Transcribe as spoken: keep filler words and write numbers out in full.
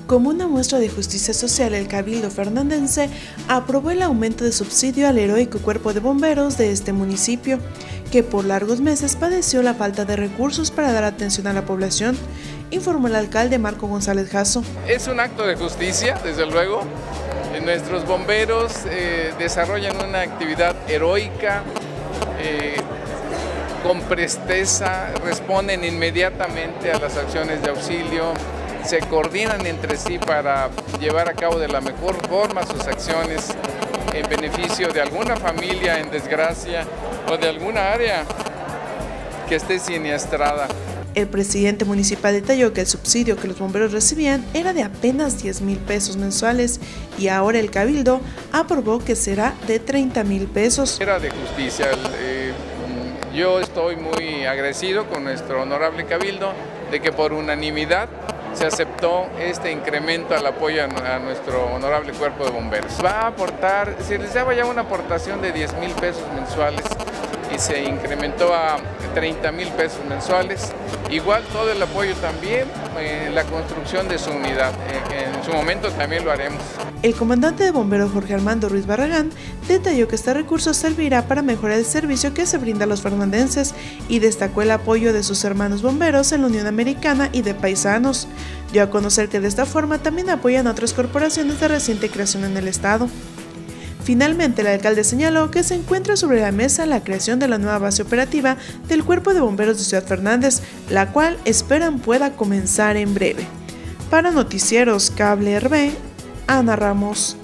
Como una muestra de justicia social, el Cabildo fernandense aprobó el aumento de subsidio al heroico cuerpo de bomberos de este municipio, que por largos meses padeció la falta de recursos para dar atención a la población, informó el alcalde Marco González Jasso. Es un acto de justicia, desde luego. Nuestros bomberos eh, desarrollan una actividad heroica, eh, con presteza, responden inmediatamente a las acciones de auxilio, se coordinan entre sí para llevar a cabo de la mejor forma sus acciones en beneficio de alguna familia en desgracia o de alguna área que esté siniestrada. El presidente municipal detalló que el subsidio que los bomberos recibían era de apenas diez mil pesos mensuales y ahora el Cabildo aprobó que será de treinta mil pesos. Era de justicia. Eh, yo estoy muy agradecido con nuestro honorable Cabildo de que por unanimidad se aceptó este incremento al apoyo a nuestro honorable cuerpo de bomberos. Va a aportar, se les daba ya una aportación de diez mil pesos mensuales y se incrementó a treinta mil pesos mensuales. Igual todo el apoyo también en la construcción de su unidad. En su momento también lo haremos. El comandante de bomberos Jorge Armando Ruiz Barragán detalló que este recurso servirá para mejorar el servicio que se brinda a los fernandenses y destacó el apoyo de sus hermanos bomberos en la Unión Americana y de paisanos. Dio a conocer que de esta forma también apoyan a otras corporaciones de reciente creación en el estado. Finalmente, el alcalde señaló que se encuentra sobre la mesa la creación de la nueva base operativa del Cuerpo de Bomberos de Ciudad Fernández, la cual esperan pueda comenzar en breve. Para Noticieros Cable R B, Ana Ramos.